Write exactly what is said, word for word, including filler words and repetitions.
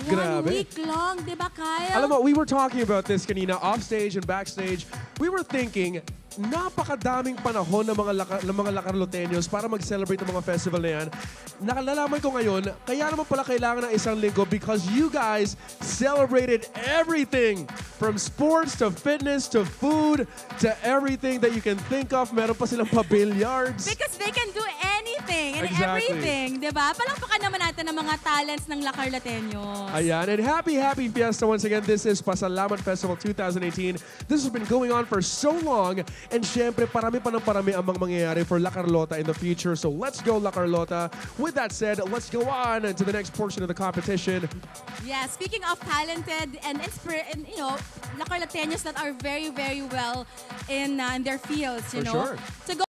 Grabe. One week long, di ba, Kyle? Alam mo, we were talking about this kanina, offstage and backstage. We were thinking, napakadaming panahon ng mga, laka, ng mga Lacarloteños para mag-celebrate ng mga festival na yan. Nakalalaman ko ngayon, kaya naman pala kailangan ng isang linggo because you guys celebrated everything from sports to fitness to food to everything that you can think of. Meron pa silang pa-billiards. Because they can do anything and Exactly. everything, di ba? Palakpakan naman natin ang mga talents ng Lacarloteños. Ayan, and happy, happy fiesta once again. This is Pasalamat Festival twenty eighteen. This has been going on for so long. And syempre, parami pa ng parami ang mga mangyayari for La Carlota in the future. So let's go, La Carlota. With that said, let's go on to the next portion of the competition. Yeah, speaking of talented and, inspir and you know, Lacarloteños that are very, very well in, uh, in their fields, you For know. sure. To go